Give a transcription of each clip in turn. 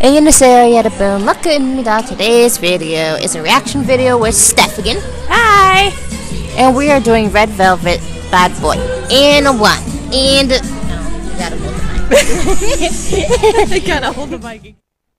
안녕하세요 여러분, 마크입니다. Today's video is a reaction video with Steph again. Hi! And we are doing Red Velvet Bad Boy. And a one. And you gotta hold the mic. I gotta hold the mic.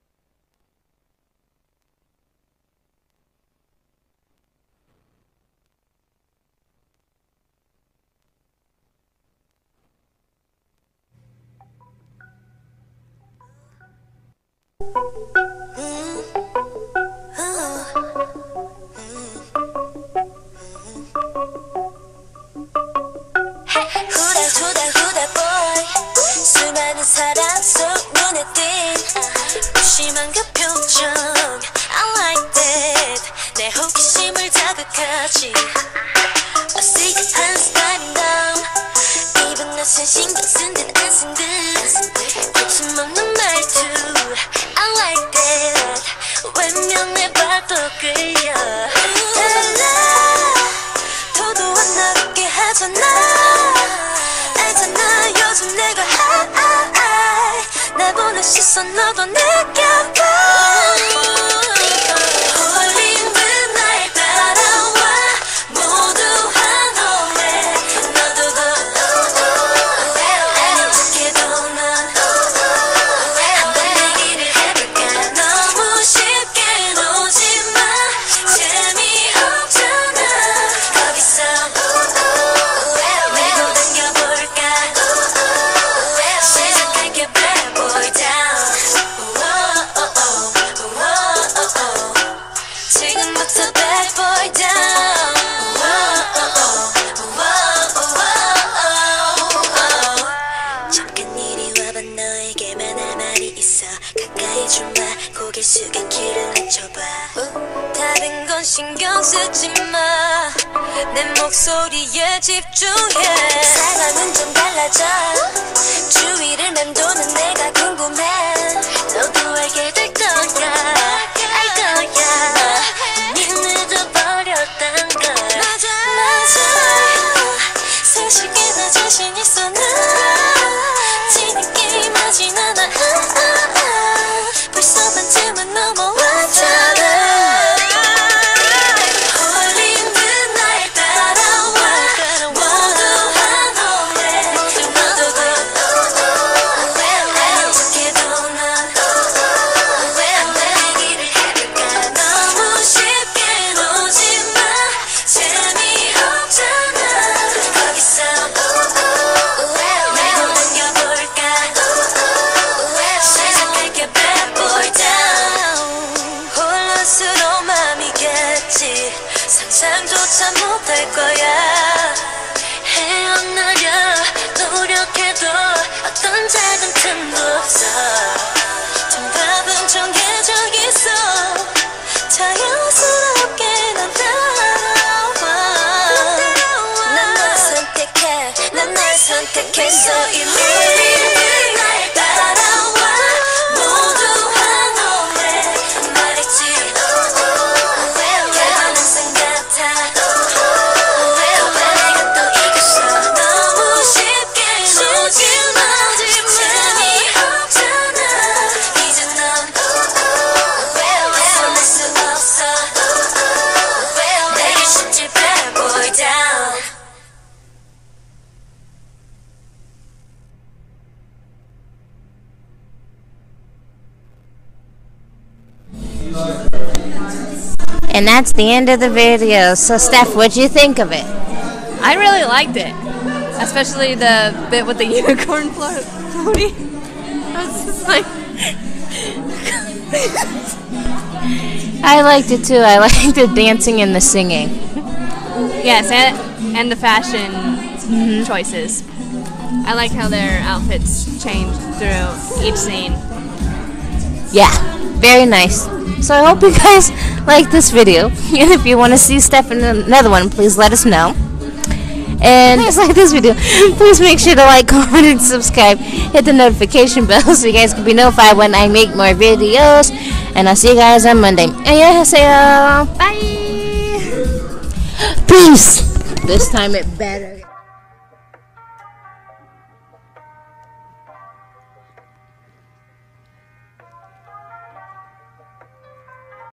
후다 boy 수많은 사람 속 눈에 띈 무심한 그 표정 I like that 내 호기심을 자극하지 어색한 스타일인 넌 입은 낯선 신경 쓴 듯 안 쓴 듯 거침없는 말투 I like that 외면해봐도 끌려 달라 도도한 나 웃게 하잖아 요즘 내가 나 보는 시선 너도 느껴봐 홀린 듯 날 따라와 모두 한몸에 너도 아닌 척해도 넌 한번 얘기를 해볼까 너무 쉽게 놓지마 재미없잖아 거기서 밀고 당겨볼까 지금부터 bad boy down 잠깐 이리 와봐 너에게만 할 말이 있어 가까이 좀 와 고개 숙여 귀를 낮춰봐 다른 건 신경 쓰지 마 내 목소리에 집중해 상황은 좀 달라져 주위를 맴도는 내가 궁금해 너도 알게 될 거야 알 거야 이미 늦어버렸단 걸 맞아 사실게 나 자신 있어 나 지는 게임 하진 않아 벌써 반쯤은 넘어왔잖아 상상조차 못할 거야 헤어나려 노력해도 어떤 작은 틈도 없어 정답은 정해져 있어 자연스럽게 난 따라와 난 널 선택해 난 널 선택했어 이미 날 따라와 모두 한몸에 말했지 And that's the end of the video. So Steph, what'd you think of it? I really liked it. Especially the bit with the unicorn floating. I was just like... I liked it too. I liked the dancing and the singing. Yes, and the fashion choices. I like how their outfits changed through each scene. Yeah, very nice. So I hope you guys like this video. And if you want to see Steph in another one, please let us know. And if you guys like this video, please make sure to like, comment, and subscribe. Hit the notification bell so you guys can be notified when I make more videos. And I'll see you guys on Monday. 안녕하세요. Bye! Peace! This time it better.